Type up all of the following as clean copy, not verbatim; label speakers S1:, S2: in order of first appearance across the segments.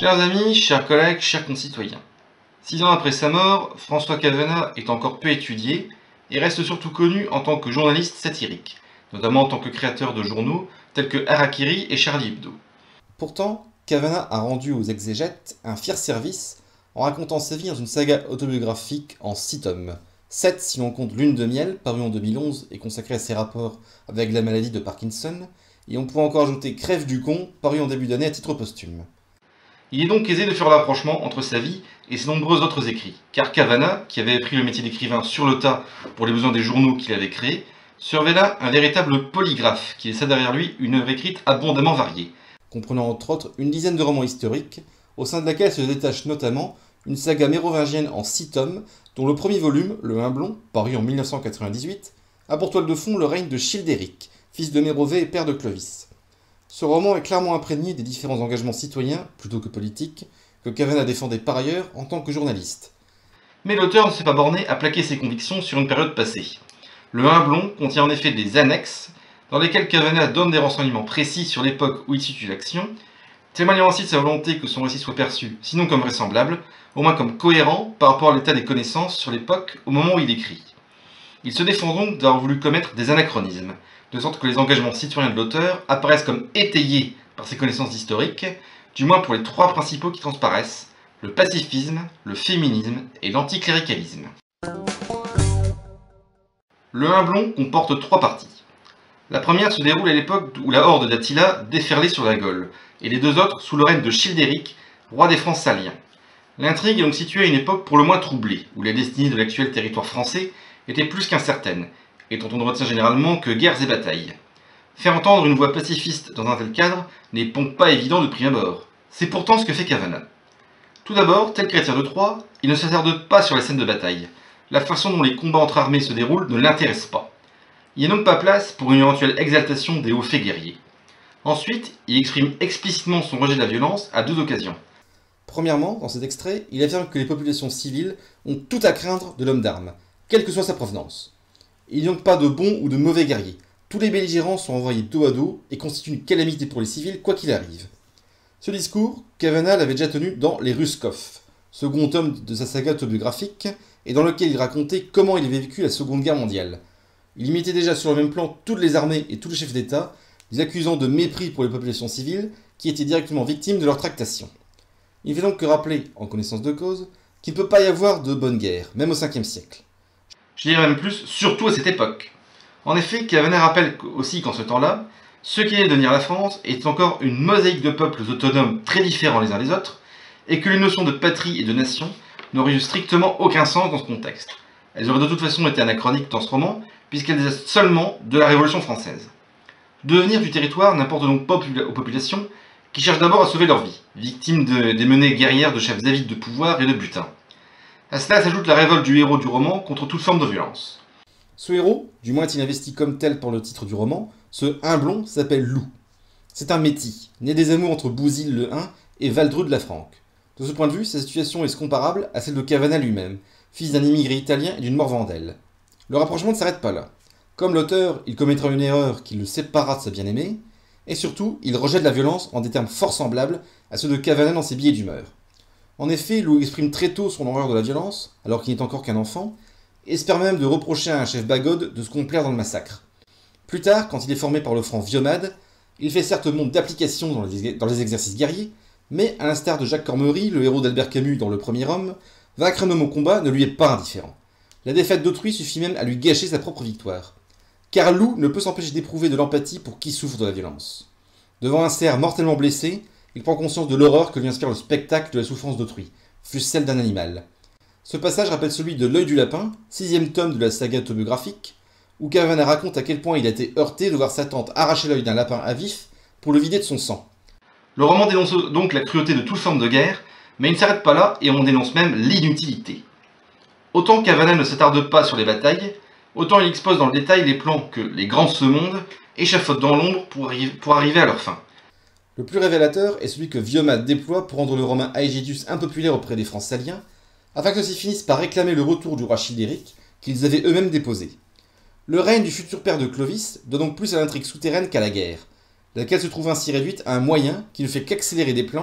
S1: Chers amis, chers collègues, chers concitoyens, 6 ans après sa mort, François Cavenat est encore peu étudié et reste surtout connu en tant que journaliste satirique, notamment en tant que créateur de journaux tels que Harakiri et Charlie Hebdo.
S2: Pourtant, Cavenat a rendu aux exégètes un fier service en racontant sa vie dans une saga autobiographique en 6 tomes. 7 si l'on compte Lune de miel, paru en 2011 et consacré à ses rapports avec la maladie de Parkinson, et on pourrait encore ajouter Crève du con, paru en début d'année à titre posthume.
S1: Il est donc aisé de faire le rapprochement entre sa vie et ses nombreux autres écrits, car Cavenat, qui avait appris le métier d'écrivain sur le tas pour les besoins des journaux qu'il avait créés, se révéla un véritable polygraphe qui laissa derrière lui une œuvre écrite abondamment variée,
S2: comprenant entre autres une dizaine de romans historiques, au sein de laquelle se détache notamment une saga mérovingienne en 6 tomes, dont le premier volume, Le Humblon, paru en 1998, a pour toile de fond le règne de Childéric, fils de Mérové et père de Clovis. Ce roman est clairement imprégné des différents engagements citoyens, plutôt que politiques, que Cavenat défendait par ailleurs en tant que journaliste.
S1: Mais l'auteur ne s'est pas borné à plaquer ses convictions sur une période passée. Le Humblon contient en effet des annexes, dans lesquelles Cavenat donne des renseignements précis sur l'époque où il situe l'action, témoignant ainsi de sa volonté que son récit soit perçu, sinon comme vraisemblable, au moins comme cohérent par rapport à l'état des connaissances sur l'époque au moment où il écrit. Il se défend donc d'avoir voulu commettre des anachronismes, de sorte que les engagements citoyens de l'auteur apparaissent comme étayés par ses connaissances historiques, du moins pour les 3 principaux qui transparaissent, le pacifisme, le féminisme et l'anticléricalisme. Le Humblon comporte 3 parties. La première se déroule à l'époque où la horde d'Attila déferlait sur la Gaule, et les 2 autres sous le règne de Childéric, roi des Francs saliens. L'intrigue est donc située à une époque pour le moins troublée, où la destinée de l'actuel territoire français était plus qu'incertaine, et dont on ne retient généralement que guerres et batailles. Faire entendre une voix pacifiste dans un tel cadre n'est donc pas évident de prime abord. C'est pourtant ce que fait Cavenat. Tout d'abord, tel chrétien de Troyes, il ne s'attarde pas sur les scènes de bataille. La façon dont les combats entre armées se déroulent ne l'intéresse pas. Il n'y a donc pas place pour une éventuelle exaltation des hauts faits guerriers. Ensuite, il exprime explicitement son rejet de la violence à 2 occasions.
S2: Premièrement, dans cet extrait, il affirme que les populations civiles ont tout à craindre de l'homme d'armes, quelle que soit sa provenance. Il n'y a donc pas de bons ou de mauvais guerriers. Tous les belligérants sont envoyés dos à dos et constituent une calamité pour les civils, quoi qu'il arrive. Ce discours, Cavenat l'avait déjà tenu dans Les Ruskov, second tome de sa saga autobiographique, et dans lequel il racontait comment il avait vécu la Seconde Guerre mondiale. Il y mettait déjà sur le même plan toutes les armées et tous les chefs d'État, les accusant de mépris pour les populations civiles qui étaient directement victimes de leurs tractations. Il fait donc que rappeler, en connaissance de cause, qu'il ne peut pas y avoir de bonne guerre, même au 5e siècle.
S1: Je dirais même plus, surtout à cette époque. En effet, Cavenat rappelle aussi qu'en ce temps-là, ce qui allait devenir la France était encore une mosaïque de peuples autonomes très différents les uns des autres, et que les notions de patrie et de nation n'auraient eu strictement aucun sens dans ce contexte. Elles auraient de toute façon été anachroniques dans ce roman, puisqu'elles datent seulement de la Révolution française. Devenir du territoire n'importe donc pas aux populations qui cherchent d'abord à sauver leur vie, victimes des menées guerrières de chefs avides de pouvoir et de butin. À cela s'ajoute la révolte du héros du roman contre toute forme de violence.
S2: Ce héros, du moins est-il investi comme tel pour le titre du roman, ce Humblon s'appelle Loup. C'est un métis, né des amours entre Bouzille le Hun et Valdru de la Franque. De ce point de vue, sa situation est comparable à celle de Cavenat lui-même, fils d'un immigré italien et d'une Morvandelle. Le rapprochement ne s'arrête pas là. Comme l'auteur, il commettra une erreur qui le séparera de sa bien-aimée, et surtout, il rejette la violence en des termes fort semblables à ceux de Cavenat dans ses billets d'humeur. En effet, Loup exprime très tôt son horreur de la violence, alors qu'il n'est encore qu'un enfant, et espère même de reprocher à un chef bagode de se complaire dans le massacre. Plus tard, quand il est formé par le franc Viomade, il fait certes montre d'application dans les exercices guerriers, mais à l'instar de Jacques Cormery, le héros d'Albert Camus dans Le Premier Homme, vaincre un homme au combat ne lui est pas indifférent. La défaite d'autrui suffit même à lui gâcher sa propre victoire. Car Loup ne peut s'empêcher d'éprouver de l'empathie pour qui souffre de la violence. Devant un cerf mortellement blessé, il prend conscience de l'horreur que lui inspire le spectacle de la souffrance d'autrui, fût-ce celle d'un animal. Ce passage rappelle celui de L'œil du lapin, 6e tome de la saga autobiographique, où Cavenat raconte à quel point il a été heurté de voir sa tante arracher l'œil d'un lapin à vif pour le vider de son sang.
S1: Le roman dénonce donc la cruauté de toute forme de guerre, mais il ne s'arrête pas là et on dénonce même l'inutilité. Autant Cavenat ne s'attarde pas sur les batailles, autant il expose dans le détail les plans que les grands de ce monde échafaudent dans l'ombre pour arriver à leur fin.
S2: Le plus révélateur est celui que Viomade déploie pour rendre le romain Aegidius impopulaire auprès des Francs saliens, afin que ceux-ci finissent par réclamer le retour du roi Childéric qu'ils avaient eux-mêmes déposé. Le règne du futur père de Clovis doit donc plus à l'intrigue souterraine qu'à la guerre, laquelle se trouve ainsi réduite à un moyen qui ne fait qu'accélérer des plans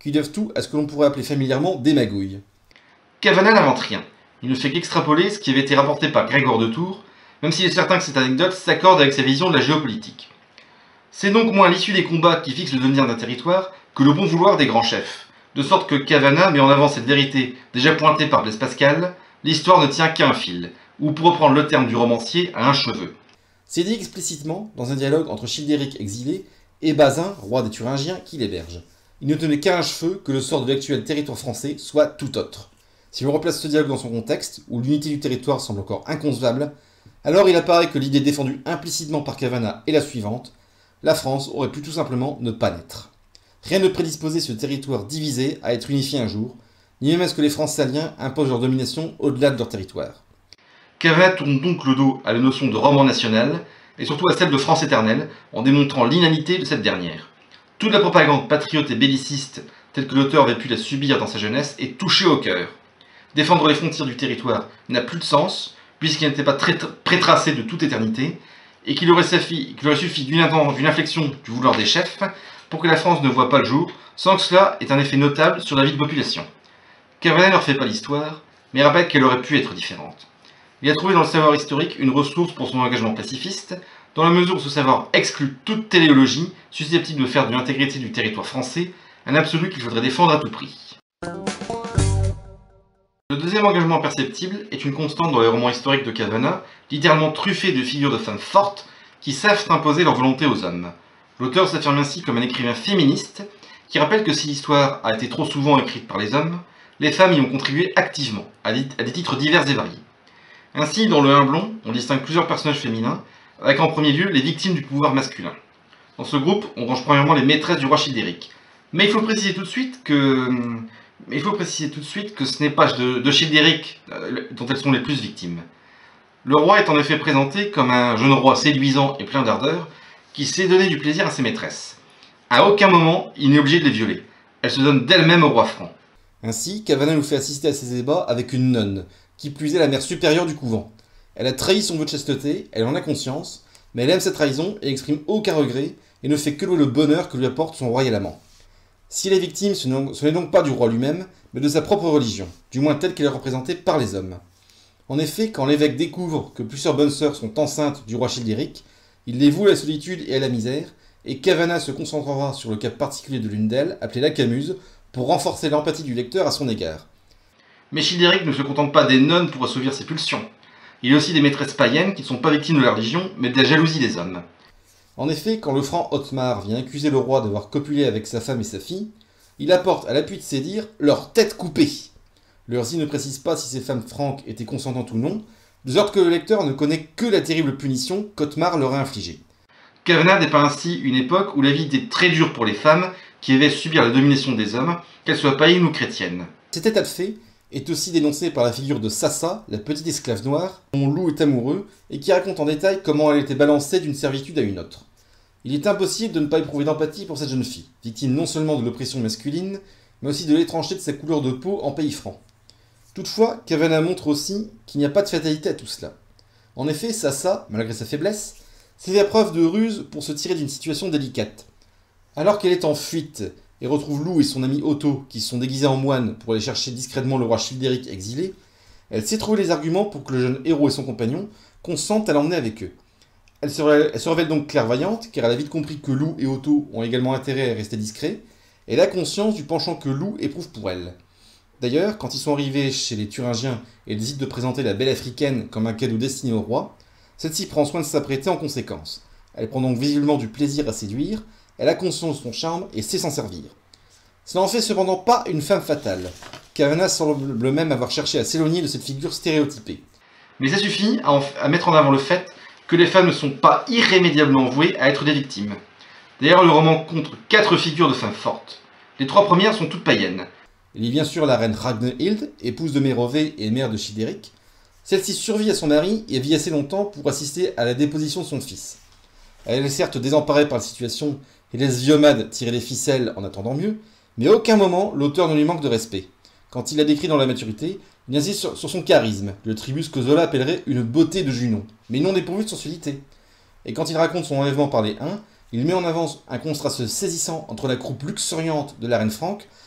S2: qui doivent tout à ce que l'on pourrait appeler familièrement des magouilles.
S1: Cavana n'invente rien. Il ne fait qu'extrapoler ce qui avait été rapporté par Grégoire de Tours, même s'il est certain que cette anecdote s'accorde avec sa vision de la géopolitique. C'est donc moins l'issue des combats qui fixe le devenir d'un territoire que le bon vouloir des grands chefs, de sorte que Cavana met en avant cette vérité déjà pointée par Blaise Pascal, l'histoire ne tient qu'à un fil, ou pour reprendre le terme du romancier, à un cheveu.
S2: C'est dit explicitement dans un dialogue entre Childéric exilé et Bazin, roi des Thuringiens, qui l'héberge. Il ne tenait qu'à un cheveu que le sort de l'actuel territoire français soit tout autre. Si l'on replace ce dialogue dans son contexte, où l'unité du territoire semble encore inconcevable, alors il apparaît que l'idée défendue implicitement par Cavana est la suivante: la France aurait pu tout simplement ne pas naître. Rien ne prédisposait ce territoire divisé à être unifié un jour, ni même à ce que les Francaliens imposent leur domination au-delà de leur territoire.
S1: Cavana tourne donc le dos à la notion de roman national, et surtout à celle de France éternelle, en démontrant l'inanité de cette dernière. Toute la propagande patriote et belliciste, telle que l'auteur avait pu la subir dans sa jeunesse, est touchée au cœur. Défendre les frontières du territoire n'a plus de sens, puisqu'il n'était pas prétracé de toute éternité, et qu'il aurait suffi d'une inflexion du vouloir des chefs pour que la France ne voie pas le jour, sans que cela ait un effet notable sur la vie de population. Cavana ne refait pas l'histoire, mais rappelle qu'elle aurait pu être différente. Il a trouvé dans le savoir historique une ressource pour son engagement pacifiste, dans la mesure où ce savoir exclut toute téléologie susceptible de faire de l'intégrité du territoire français un absolu qu'il faudrait défendre à tout prix. Le deuxième engagement perceptible est une constante dans les romans historiques de Cavana, littéralement truffé de figures de femmes fortes qui savent imposer leur volonté aux hommes. L'auteur s'affirme ainsi comme un écrivain féministe qui rappelle que si l'histoire a été trop souvent écrite par les hommes, les femmes y ont contribué activement, à des titres divers et variés. Ainsi, dans Le Humblon, on distingue plusieurs personnages féminins, avec en premier lieu les victimes du pouvoir masculin. Dans ce groupe, on range premièrement les maîtresses du roi Childéric. Mais il faut préciser tout de suite que ce n'est pas de Childéric dont elles sont les plus victimes. Le roi est en effet présenté comme un jeune roi séduisant et plein d'ardeur, qui sait donner du plaisir à ses maîtresses. À aucun moment, il n'est obligé de les violer. Elles se donnent d'elles-mêmes au roi franc.
S2: Ainsi, Cavana nous fait assister à ces débats avec une nonne, qui plus est la mère supérieure du couvent. Elle a trahi son vœu de chasteté, elle en a conscience, mais elle aime cette trahison et n'exprime aucun regret, et ne fait que louer le bonheur que lui apporte son royal amant. Si elle est victime, ce n'est donc pas du roi lui-même, mais de sa propre religion, du moins telle qu'elle est représentée par les hommes. En effet, quand l'évêque découvre que plusieurs bonnes sœurs sont enceintes du roi Childéric, il les voue à la solitude et à la misère, et Cavana se concentrera sur le cas particulier de l'une d'elles, appelée la Camuse, pour renforcer l'empathie du lecteur à son égard.
S1: Mais Childéric ne se contente pas des nonnes pour assouvir ses pulsions. Il y a aussi des maîtresses païennes qui ne sont pas victimes de la religion, mais de la jalousie des hommes.
S2: En effet, quand le franc Otmar vient accuser le roi d'avoir copulé avec sa femme et sa fille, il apporte à l'appui de ses dires leur tête coupée. Le récit ne précise pas si ces femmes franques étaient consentantes ou non, de sorte que le lecteur ne connaît que la terrible punition qu'Otmar leur a infligée.
S1: Cavana dépeint ainsi une époque où la vie était très dure pour les femmes qui avaient à subir la domination des hommes, qu'elles soient païennes ou chrétiennes.
S2: Cet état de fait est aussi dénoncé par la figure de Sassa, la petite esclave noire, dont Loup est amoureux, et qui raconte en détail comment elle était balancée d'une servitude à une autre. Il est impossible de ne pas éprouver d'empathie pour cette jeune fille, victime non seulement de l'oppression masculine, mais aussi de l'étrangeté de sa couleur de peau en pays franc. Toutefois, Cavana montre aussi qu'il n'y a pas de fatalité à tout cela. En effet, Sassa, malgré sa faiblesse, s'est fait preuve de ruse pour se tirer d'une situation délicate. Alors qu'elle est en fuite et retrouve Lou et son ami Otto, qui se sont déguisés en moines pour aller chercher discrètement le roi Childéric exilé, elle sait trouver les arguments pour que le jeune héros et son compagnon consentent à l'emmener avec eux. Elle se révèle donc clairvoyante, car elle a vite compris que Lou et Otto ont également intérêt à rester discrets, et elle a conscience du penchant que Lou éprouve pour elle. D'ailleurs, quand ils sont arrivés chez les Thuringiens et décident de présenter la belle africaine comme un cadeau destiné au roi, celle-ci prend soin de s'apprêter en conséquence. Elle prend donc visiblement du plaisir à séduire, elle a conscience de son charme et sait s'en servir. Cela n'en fait cependant pas une femme fatale. Cavana semble même avoir cherché à s'éloigner de cette figure stéréotypée.
S1: Mais ça suffit à mettre en avant le fait que les femmes ne sont pas irrémédiablement vouées à être des victimes. D'ailleurs, le roman compte 4 figures de femmes fortes. Les 3 premières sont toutes païennes.
S2: Il y a bien sûr la reine Ragnhild, épouse de Mérové et mère de Childéric. Celle-ci survit à son mari et vit assez longtemps pour assister à la déposition de son fils. Elle est certes désemparée par la situation et laisse Viomade tirer les ficelles en attendant mieux, mais à aucun moment l'auteur ne lui manque de respect. Quand il la décrit dans la maturité, il insiste sur son charisme, le tribus que Zola appellerait une beauté de Junon, mais non dépourvue de sensualité. Et quand il raconte son enlèvement par les Huns, il met en avant un contraste saisissant entre la croupe luxuriante de la reine franque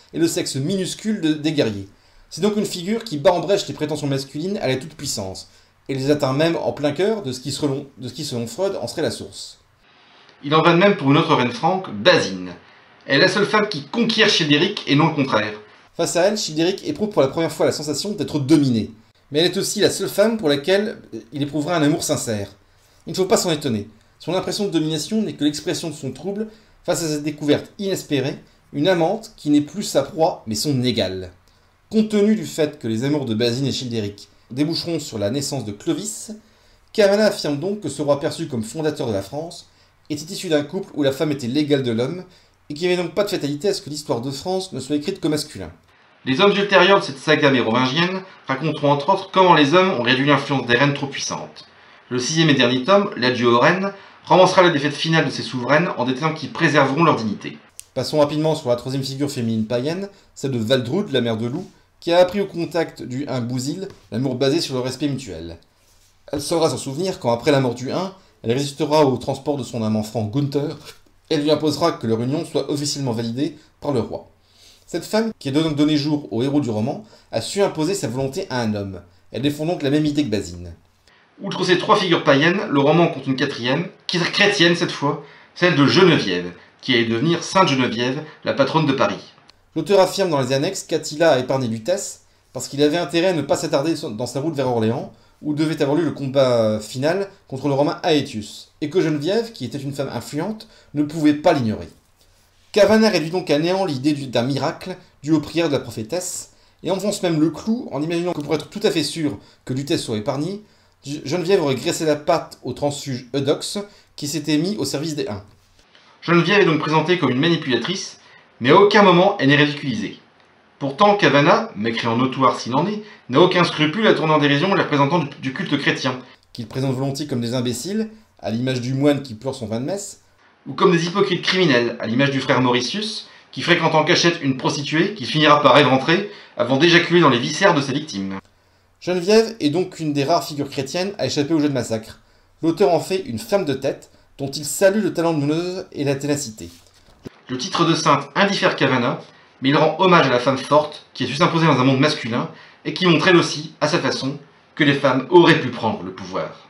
S2: et le sexe minuscule des guerriers. C'est donc une figure qui bat en brèche les prétentions masculines à la toute-puissance, et les atteint même en plein cœur de ce qui, selon Freud, en serait la source.
S1: Il en va de même pour une autre reine franque, Basine. Elle est la seule femme qui conquiert Childéric et non le contraire.
S2: Face à elle, Childéric éprouve pour la première fois la sensation d'être dominé. Mais elle est aussi la seule femme pour laquelle il éprouvera un amour sincère. Il ne faut pas s'en étonner. Son impression de domination n'est que l'expression de son trouble face à cette découverte inespérée, une amante qui n'est plus sa proie, mais son égale. Compte tenu du fait que les amours de Basine et Childéric déboucheront sur la naissance de Clovis, Cavana affirme donc que ce roi perçu comme fondateur de la France était issu d'un couple où la femme était l'égale de l'homme, et qu'il n'y avait donc pas de fatalité à ce que l'histoire de France ne soit écrite qu'au masculin.
S1: Les hommes ultérieurs de cette saga mérovingienne raconteront entre autres comment les hommes ont réduit l'influence des reines trop puissantes. Le 6e et dernier tome, l'adieu aux reines, romancera la défaite finale de ces souveraines en détaillant qu'ils préserveront leur dignité.
S2: Passons rapidement sur la troisième figure féminine païenne, celle de Valdrude, la mère de loup, qui a appris au contact du Hun Bouzil l'amour basé sur le respect mutuel. Elle saura s'en souvenir quand, après la mort du Hun, elle résistera au transport de son amant franc Gunther et lui imposera que leur union soit officiellement validée par le roi. Cette femme, qui est donc donné jour au héros du roman, a su imposer sa volonté à un homme. Elle défend donc la même idée que Basine.
S1: Outre ces trois figures païennes, le roman compte une quatrième, qui est chrétienne cette fois, celle de Geneviève, qui allait devenir Sainte Geneviève, la patronne de Paris.
S2: L'auteur affirme dans les annexes qu'Attila a épargné Lutèce parce qu'il avait intérêt à ne pas s'attarder dans sa route vers Orléans, où devait avoir lieu le combat final contre le romain Aetius, et que Geneviève, qui était une femme influente, ne pouvait pas l'ignorer. Cavana réduit donc à néant l'idée d'un miracle dû aux prières de la prophétesse, et enfonce même le clou en imaginant que pour être tout à fait sûr que Lutèce soit épargnée, Geneviève aurait graissé la patte au transfuge Eudoxe qui s'était mis au service des Huns.
S1: Geneviève est donc présentée comme une manipulatrice, mais à aucun moment elle n'est ridiculisée. Pourtant, Cavana, mécréant notoire s'il en est, n'a aucun scrupule à tourner en dérision les représentants du culte chrétien,
S2: Qu'il présente volontiers comme des imbéciles, à l'image du moine qui pleure son vin de messe,
S1: ou comme des hypocrites criminels, à l'image du frère Mauritius, qui fréquente en cachette une prostituée qui finira par éventrer avant d'éjaculer dans les viscères de sa victime.
S2: Geneviève est donc une des rares figures chrétiennes à échapper au jeu de massacre. L'auteur en fait une femme de tête, dont il salue le talent de meneuse et la ténacité.
S1: Le titre de sainte indiffère Cavana, mais il rend hommage à la femme forte qui a su s'imposer dans un monde masculin et qui montre elle aussi, à sa façon, que les femmes auraient pu prendre le pouvoir.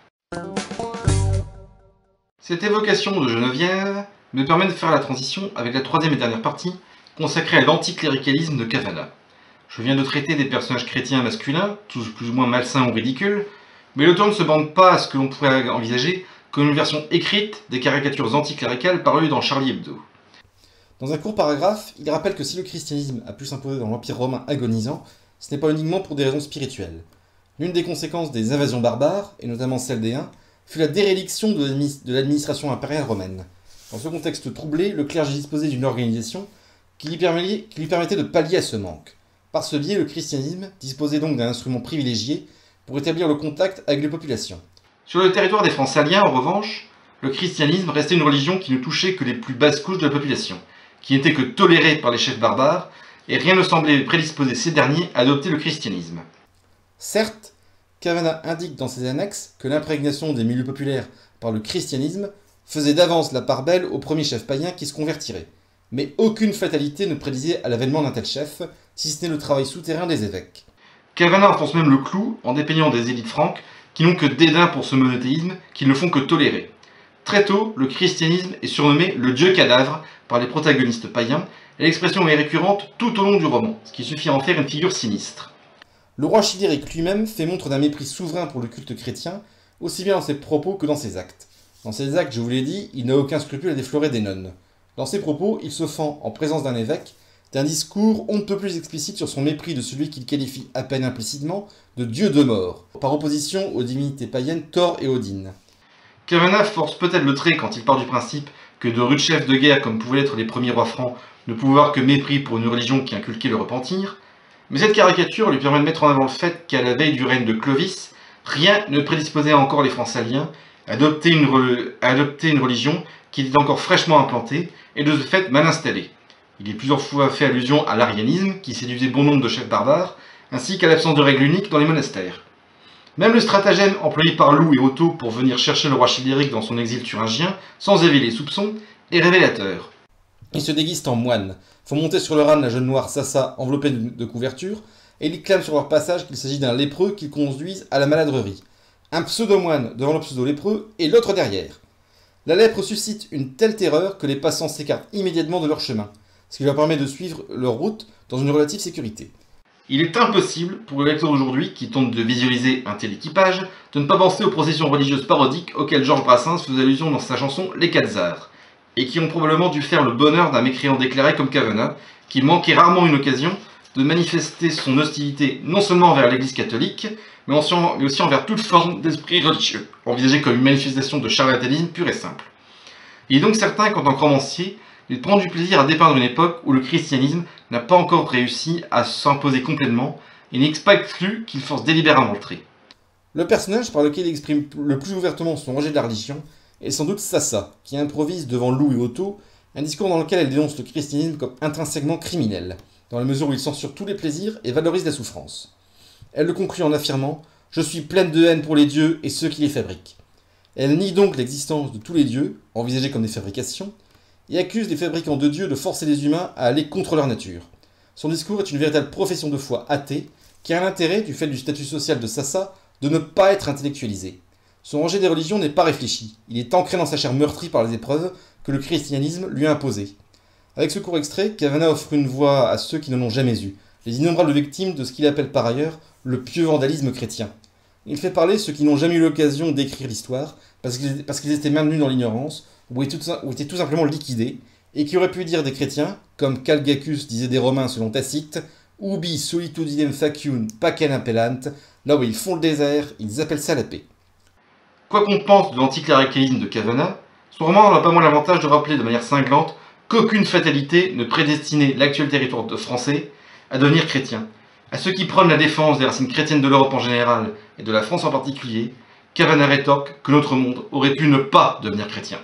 S1: Cette évocation de Geneviève me permet de faire la transition avec la troisième et dernière partie consacrée à l'anticléricalisme de Cavana. Je viens de traiter des personnages chrétiens masculins, tous plus ou moins malsains ou ridicules, mais l'auteur ne se bande pas à ce que l'on pourrait envisager comme une version écrite des caricatures anticléricales parues dans Charlie Hebdo.
S2: Dans un court paragraphe, il rappelle que si le christianisme a pu s'imposer dans l'Empire romain agonisant, ce n'est pas uniquement pour des raisons spirituelles. L'une des conséquences des invasions barbares, et notamment celle des Huns, fut la déréliction de l'administration impériale romaine. Dans ce contexte troublé, le clergé disposait d'une organisation qui lui permettait de pallier à ce manque. Par ce biais, le christianisme disposait donc d'un instrument privilégié pour établir le contact avec les populations.
S1: Sur le territoire des Francaliens, en revanche, le christianisme restait une religion qui ne touchait que les plus basses couches de la population, qui n'était que tolérée par les chefs barbares, et rien ne semblait prédisposer ces derniers à adopter le christianisme.
S2: Certes, Cavana indique dans ses annexes que l'imprégnation des milieux populaires par le christianisme faisait d'avance la part belle aux premiers chefs païens qui se convertiraient. Mais aucune fatalité ne prédisait à l'avènement d'un tel chef, si ce n'est le travail souterrain des évêques.
S1: Cavana enfonce même le clou en dépeignant des élites franques qui n'ont que dédain pour ce monothéisme, qu'ils ne font que tolérer. Très tôt, le christianisme est surnommé le dieu cadavre par les protagonistes païens, et l'expression est récurrente tout au long du roman, ce qui suffit à en faire une figure sinistre.
S2: Le roi Childéric lui-même fait montre d'un mépris souverain pour le culte chrétien, aussi bien dans ses propos que dans ses actes. Dans ses actes, je vous l'ai dit, il n'a aucun scrupule à déflorer des nonnes. Dans ses propos, il se fend, en présence d'un évêque, d'un discours on ne peut plus explicite sur son mépris de celui qu'il qualifie à peine implicitement de dieu de mort, par opposition aux divinités païennes Thor et Odin.
S1: Cavana force peut-être le trait quand il part du principe que de rudes chefs de guerre comme pouvaient l'être les premiers rois francs ne pouvaient avoir que mépris pour une religion qui inculquait le repentir, mais cette caricature lui permet de mettre en avant le fait qu'à la veille du règne de Clovis, rien ne prédisposait encore les Francaliens à adopter une religion qui était encore fraîchement implantée et de ce fait mal installée. Il est plusieurs fois fait allusion à l'arianisme qui séduisait bon nombre de chefs barbares, ainsi qu'à l'absence de règles uniques dans les monastères. Même le stratagème employé par Loup et Otto pour venir chercher le roi Childéric dans son exil thuringien, sans éveiller les soupçons, est révélateur.
S2: Ils se déguisent en moines, font monter sur leur âne la jeune noire Sassa enveloppée de couverture, et ils clament sur leur passage qu'il s'agit d'un lépreux qu'ils conduisent à la maladrerie. Un pseudo-moine devant le pseudo-lépreux et l'autre derrière. La lèpre suscite une telle terreur que les passants s'écartent immédiatement de leur chemin, ce qui leur permet de suivre leur route dans une relative sécurité.
S1: Il est impossible pour le lecteur aujourd'hui qui tente de visualiser un tel équipage de ne pas penser aux processions religieuses parodiques auxquelles Georges Brassens faisait allusion dans sa chanson Les Quatre Arts, et qui ont probablement dû faire le bonheur d'un mécréant déclaré comme Cavenat, qui manquait rarement une occasion de manifester son hostilité non seulement envers l'Église catholique, mais aussi envers toute forme d'esprit religieux, envisagé comme une manifestation de charlatanisme pur et simple. Il est donc certain qu'en tant que romancier, il prend du plaisir à dépeindre une époque où le christianisme n'a pas encore réussi à s'imposer complètement et n'est pas exclu qu'il force délibérément le trait.
S2: Le personnage par lequel il exprime le plus ouvertement son rejet de la religion est sans doute Sassa, qui improvise devant Lou et Otto un discours dans lequel elle dénonce le christianisme comme intrinsèquement criminel, dans la mesure où il censure tous les plaisirs et valorise la souffrance. Elle le conclut en affirmant « Je suis pleine de haine pour les dieux et ceux qui les fabriquent ». Elle nie donc l'existence de tous les dieux, envisagés comme des fabrications, et accuse les fabricants de dieux de forcer les humains à aller contre leur nature. Son discours est une véritable profession de foi athée, qui a l'intérêt, du fait du statut social de Sassa, de ne pas être intellectualisé. Son rejet des religions n'est pas réfléchi, il est ancré dans sa chair meurtrie par les épreuves que le christianisme lui a imposées. Avec ce court extrait, Cavenat offre une voix à ceux qui ne l'ont jamais eu, les innombrables victimes de ce qu'il appelle par ailleurs le pieux vandalisme chrétien. Il fait parler ceux qui n'ont jamais eu l'occasion d'écrire l'histoire, parce qu'ils étaient maintenus dans l'ignorance, ou étaient tout simplement liquidés, et qui auraient pu dire des chrétiens, comme Calgacus disait des Romains selon Tacite, Ubi solitudinem facium pacem appellant, là où ils font le désert, ils appellent ça la paix.
S1: Quoi qu'on pense de l'anticléricalisme de Cavenat, son roman n'a pas moins l'avantage de rappeler de manière cinglante qu'aucune fatalité ne prédestinait l'actuel territoire français à devenir chrétien. À ceux qui prônent la défense des racines chrétiennes de l'Europe en général et de la France en particulier, Cavenat rétorque que notre monde aurait pu ne pas devenir chrétien.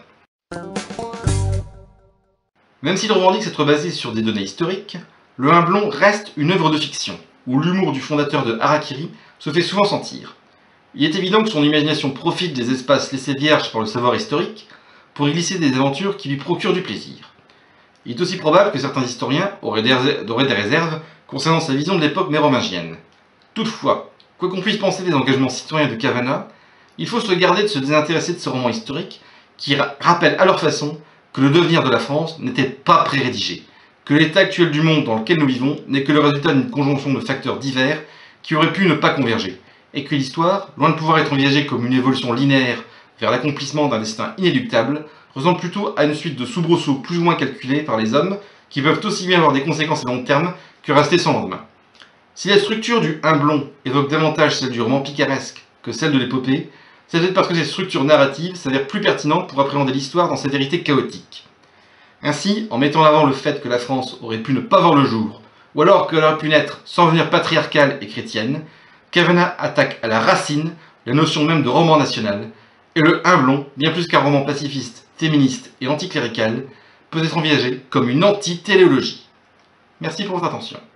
S1: Même s'il revendique s'être basé sur des données historiques, Le Humblon reste une œuvre de fiction, où l'humour du fondateur de Harakiri se fait souvent sentir. Il est évident que son imagination profite des espaces laissés vierges par le savoir historique pour y glisser des aventures qui lui procurent du plaisir. Il est aussi probable que certains historiens auraient des réserves concernant sa vision de l'époque mérovingienne. Toutefois, quoi qu'on puisse penser des engagements citoyens de Cavenat, il faut se garder de se désintéresser de ce roman historique qui rappelle à leur façon que le devenir de la France n'était pas prérédigé, que l'état actuel du monde dans lequel nous vivons n'est que le résultat d'une conjonction de facteurs divers qui auraient pu ne pas converger, et que l'histoire, loin de pouvoir être envisagée comme une évolution linéaire vers l'accomplissement d'un destin inéluctable, ressemble plutôt à une suite de soubresauts plus ou moins calculés par les hommes qui peuvent aussi bien avoir des conséquences à long terme que rester sans lendemain. Si la structure du Humblon évoque davantage celle du roman picaresque que celle de l'épopée, c'est peut-être parce que cette structure narrative s'avère plus pertinente pour appréhender l'histoire dans sa vérité chaotique. Ainsi, en mettant en avant le fait que la France aurait pu ne pas voir le jour, ou alors qu'elle aurait pu naître sans venir patriarcale et chrétienne, Cavenat attaque à la racine la notion même de roman national, et le Humblon, bien plus qu'un roman pacifiste, féministe et anticlérical, peut être envisagé comme une anti-téléologie. Merci pour votre attention.